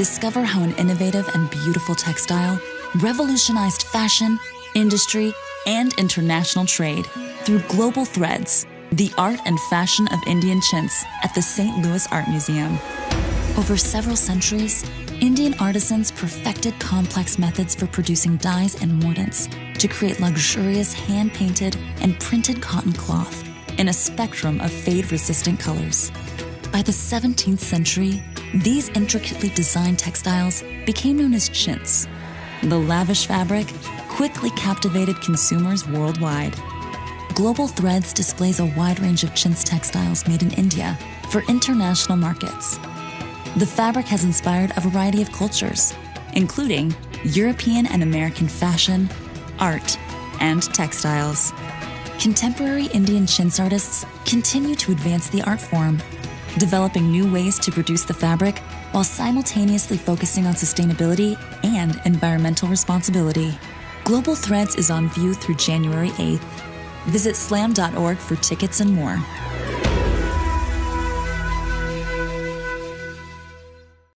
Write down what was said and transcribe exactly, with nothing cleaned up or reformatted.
discover how an innovative and beautiful textile revolutionized fashion, industry, and international trade through global threads, the art and fashion of Indian chintz at the Saint Louis Art Museum. Over several centuries, Indian artisans perfected complex methods for producing dyes and mordants to create luxurious hand-painted and printed cotton cloth in a spectrum of fade-resistant colors. By the seventeenth century, these intricately designed textiles became known as chintz. The lavish fabric quickly captivated consumers worldwide. Global Threads displays a wide range of chintz textiles made in India for international markets. The fabric has inspired a variety of cultures, including European and American fashion, art, and textiles. Contemporary Indian chintz artists continue to advance the art form, developing new ways to produce the fabric while simultaneously focusing on sustainability and environmental responsibility. Global Threads is on view through January eighth. Visit slam dot org for tickets and more.